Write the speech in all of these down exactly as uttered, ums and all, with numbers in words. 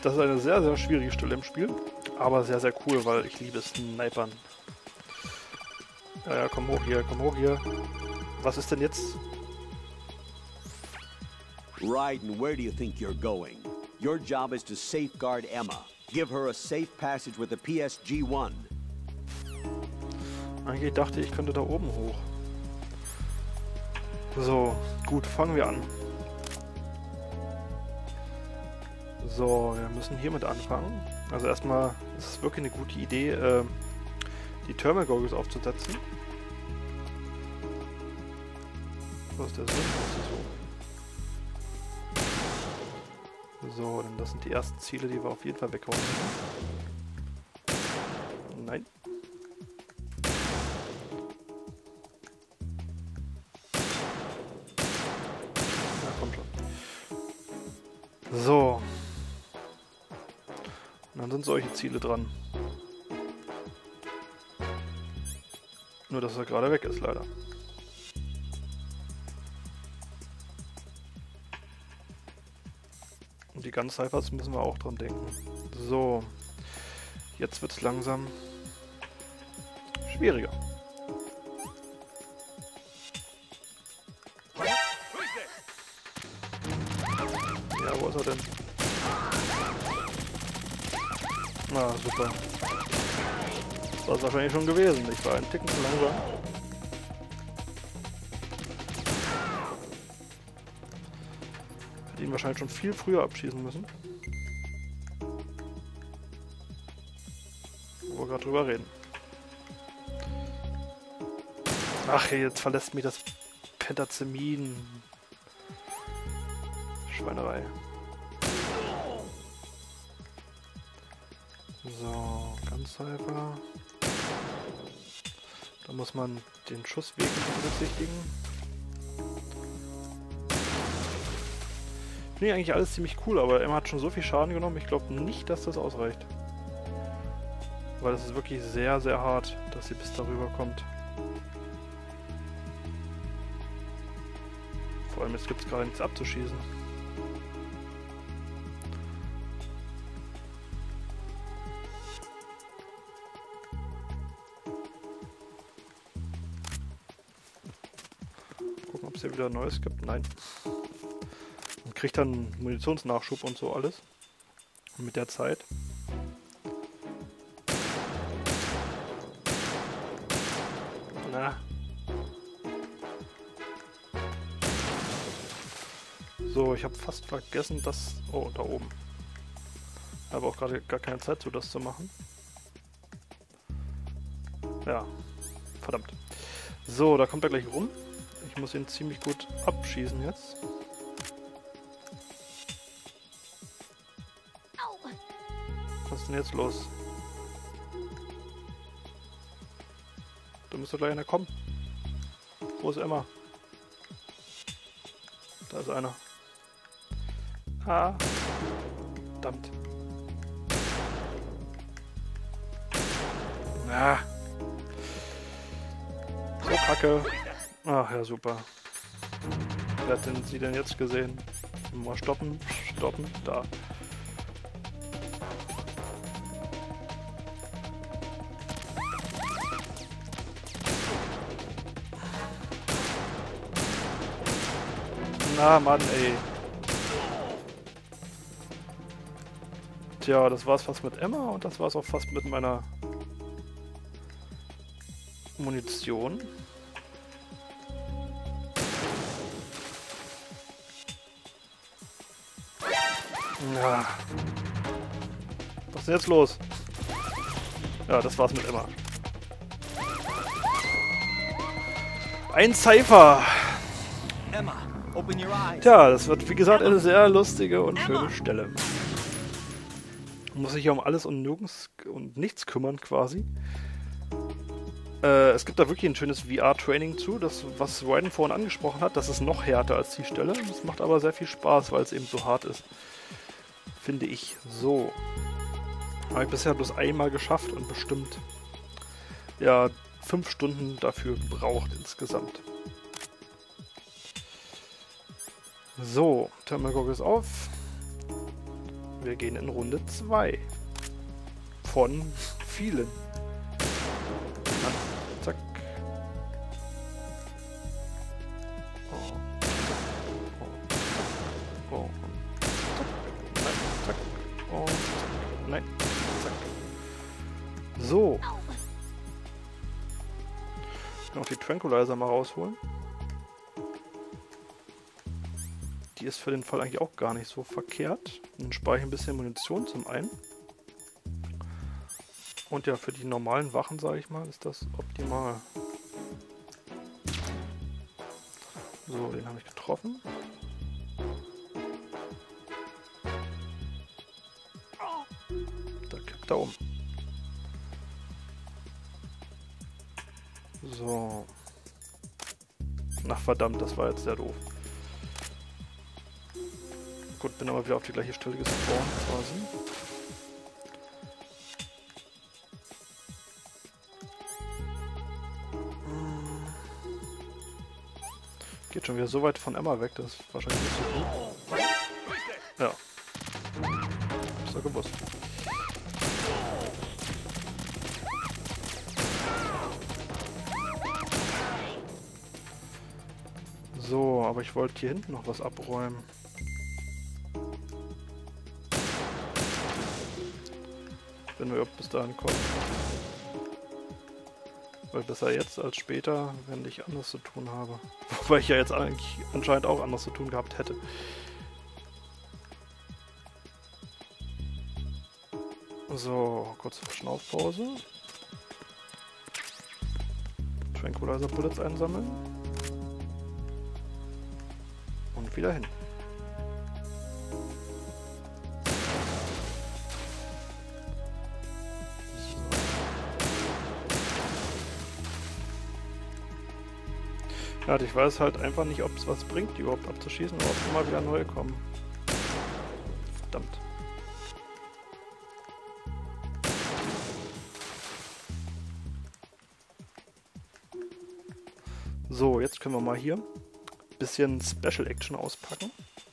Das ist eine sehr, sehr schwierige Stelle im Spiel. Aber sehr, sehr cool, weil ich liebe Snipern. Ja, ja, komm hoch hier, komm hoch hier. Was ist denn jetzt? Raiden, where do you think you're going? Your job is to safeguard Emma. Give her a safe passage with the P S G one. Eigentlich dachte ich, ich könnte da oben hoch. So, gut, fangen wir an. So, wir müssen hiermit anfangen. Also erstmal ist es wirklich eine gute Idee, äh, die Thermal Goggles aufzusetzen. Was ist der Sinn? So. So, denn das sind die ersten Ziele, die wir auf jeden Fall weghauen müssen. Nein. Na, komm schon. So. Und dann sind solche Ziele dran. Nur, dass er gerade weg ist, leider. Und die Gun Ciphers müssen wir auch dran denken. So. Jetzt wird es langsam schwieriger. Ja, wo ist er denn? Na, super. Das war es wahrscheinlich schon gewesen. Ich war ein Ticken zu langsam. Hätte ihn wahrscheinlich schon viel früher abschießen müssen. Wo wir gerade drüber reden. Ach, jetzt verlässt mich das Pentazemin. Schweinerei. So, ganz halber. Da muss man den Schussweg berücksichtigen. Finde ich eigentlich alles ziemlich cool, aber Emma hat schon so viel Schaden genommen, ich glaube nicht, dass das ausreicht. Weil es ist wirklich sehr, sehr hart, dass sie bis darüber kommt. Vor allem, jetzt gibt es gerade nichts abzuschießen. Gucken, ob es hier wieder Neues gibt. Nein. Man kriegt dann Munitionsnachschub und so alles. Und mit der Zeit. Na. So, ich habe fast vergessen, dass... Oh, da oben. Ich habe auch gerade gar keine Zeit, so das zu machen. Ja, verdammt. So, da kommt er gleich rum. Ich muss ihn ziemlich gut abschießen jetzt. Was ist denn jetzt los? Da müsste gleich einer kommen. Wo ist Emma? Da ist einer. Ah. Verdammt. Ah. So kacke. Ach ja, super. Wer hat denn sie denn jetzt gesehen? Mal stoppen, stoppen, da. Na Mann, ey. Tja, das war's fast mit Emma und das war's auch fast mit meiner Munition. Ja. Was ist denn jetzt los? Ja, das war's mit Emma. Ein Cypher! Emma, open your eyes. Tja, das wird wie gesagt eine sehr lustige und schöne Stelle. Man muss sich ja um alles und nirgends und nichts kümmern quasi. Äh, es gibt da wirklich ein schönes V R-Training zu, das, was Raiden vorhin angesprochen hat. Das ist noch härter als die Stelle. Das macht aber sehr viel Spaß, weil es eben so hart ist. Finde ich. So. Habe ich bisher bloß einmal geschafft und bestimmt ja fünf Stunden dafür gebraucht insgesamt. So, Thermal Goggles auf. Wir gehen in Runde zwei. Von vielen. Zack. Oh. Oh. Oh. Nein, zack. Oh. Nein, zack. So. Noch die Tranquilizer mal rausholen. Die ist für den Fall eigentlich auch gar nicht so verkehrt. Dann spare ich ein bisschen Munition zum einen. Und ja, für die normalen Wachen, sage ich mal, ist das optimal. So, den habe ich getroffen. Da kippt er um. So. Ach verdammt, das war jetzt sehr doof. Gut, bin aber wieder auf die gleiche Stelle gespawnt quasi. Geht schon wieder so weit von Emma weg, das ist wahrscheinlich nicht so gut. Ja. Ist doch gewusst. So, aber ich wollte hier hinten noch was abräumen. Wenn wir bis dahin kommen. Weil besser jetzt als später, wenn ich anderes zu tun habe. Wobei ich ja jetzt eigentlich anscheinend auch anderes zu tun gehabt hätte. So, kurze Schnaufpause. Tranquilizer Bullets einsammeln. Und wieder hin. Ja, ich weiß halt einfach nicht, ob es was bringt, die überhaupt abzuschießen, oder ob immer wieder neue kommen. Verdammt. So, jetzt können wir mal hier ein bisschen Special Action auspacken.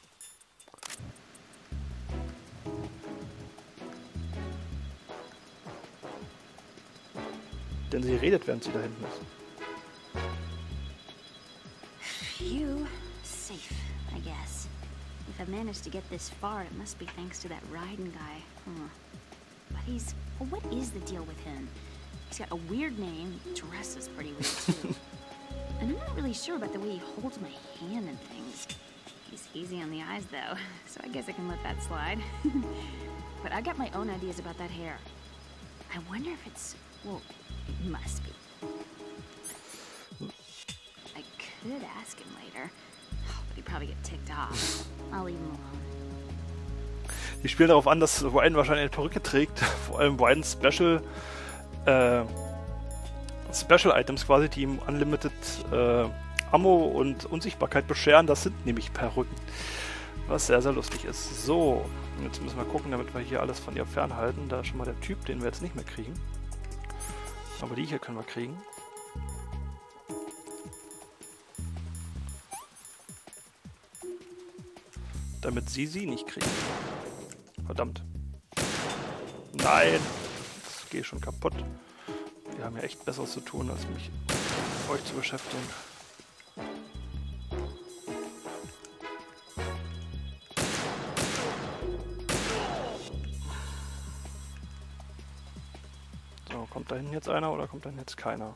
Denn sie redet, während sie da hinten ist. Phew, safe, I guess. If I've managed to get this far, it must be thanks to that Raiden guy. Huh. But he's... well, what is the deal with him? He's got a weird name, dresses pretty weird too. And I'm not really sure about the way he holds my hand and things. He's easy on the eyes though, so I guess I can let that slide. But I got my own ideas about that hair. I wonder if it's... well, it must be. I could ask him later, oh, but he'd probably get ticked off. I'll leave him alone. Die spielen darauf an, dass Raiden wahrscheinlich eine Perücke trägt. Vor allem Raiden Special äh, Special Items quasi, die ihm Unlimited äh, Ammo und Unsichtbarkeit bescheren. Das sind nämlich Perücken. Was sehr, sehr lustig ist. So, jetzt müssen wir gucken, damit wir hier alles von ihr fernhalten. Da ist schon mal der Typ, den wir jetzt nicht mehr kriegen. Aber die hier können wir kriegen. Damit sie sie nicht kriegen. Verdammt. Nein! Das geht schon kaputt. Wir haben ja echt Besseres zu tun, als mich mit euch zu beschäftigen. So, kommt da hinten jetzt einer oder kommt da hinten jetzt keiner?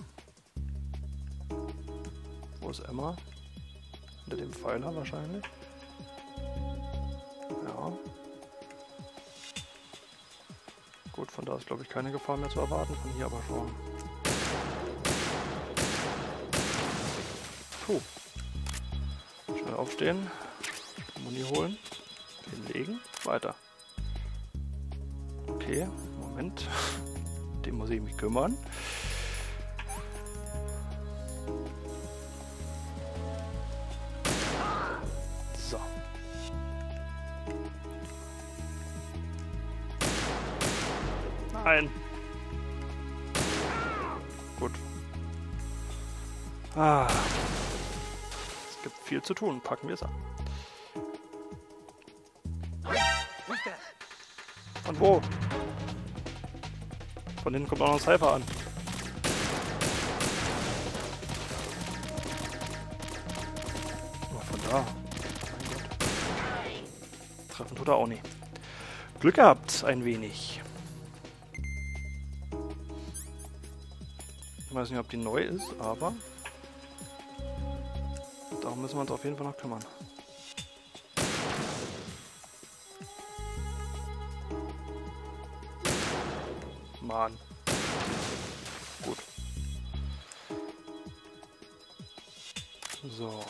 Wo ist Emma? Hinter dem Pfeiler wahrscheinlich. Ja. Gut, von da ist glaube ich keine Gefahr mehr zu erwarten, von hier aber schon. Puh. Schnell aufstehen, Muni holen, hinlegen, weiter. Okay, Moment. Den muss ich mich kümmern. So. Nein. Gut. Ah. Es gibt viel zu tun. Packen wir es an. Von wo? Von hinten kommt auch noch ein Cypher an. Oh, von da. Mein Gott. Treffen tut er auch nicht. Glück gehabt, ein wenig. Ich weiß nicht, ob die neu ist, aber darum müssen wir uns auf jeden Fall noch kümmern. Mann. Gut. So.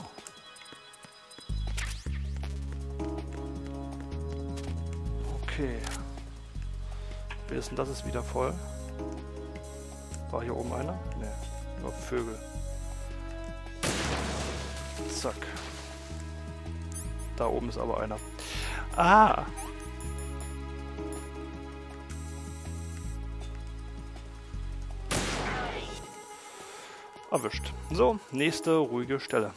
Okay. Wir wissen, das ist wieder voll. War hier oben einer? Ne, nur Vögel. Zack. Da oben ist aber einer. Ah! Erwischt. So, nächste ruhige Stelle.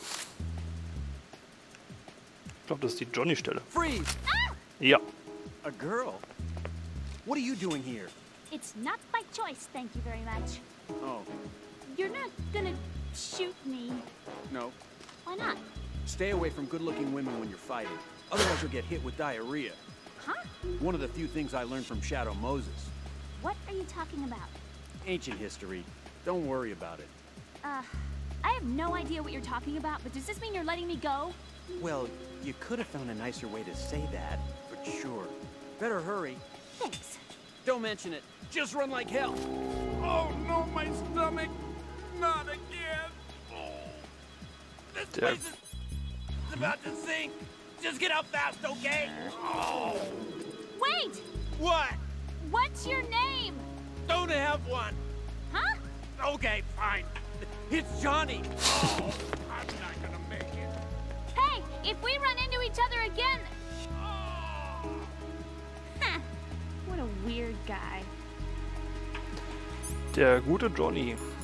Ich glaube, das ist die Johnny-Stelle. Freeze! Ja. A girl? What are you doing here? It's not by choice, thank you very much. Oh, You're not gonna shoot me. no. Why not? Stay away from good-looking women when you're fighting. Otherwise you'll get hit with diarrhea. Huh? One of the few things I learned from Shadow Moses. What are you talking about? Ancient history. Don't worry about it. Uh, I have no idea what you're talking about, but does this mean you're letting me go? Well, you could have found a nicer way to say that, but sure. Better hurry. Thanks. Don't mention it. Just run like hell. Oh no, my stomach! Not again! Oh. This Der- place is it's about to sink! Just get out fast, okay? Oh. Wait! What? What's your name? Don't have one! Huh? Okay, fine. It's Johnny! Oh, I'm not gonna make it. Hey, if we run into each other again... Oh. Huh. What a weird guy. Der gute Johnny.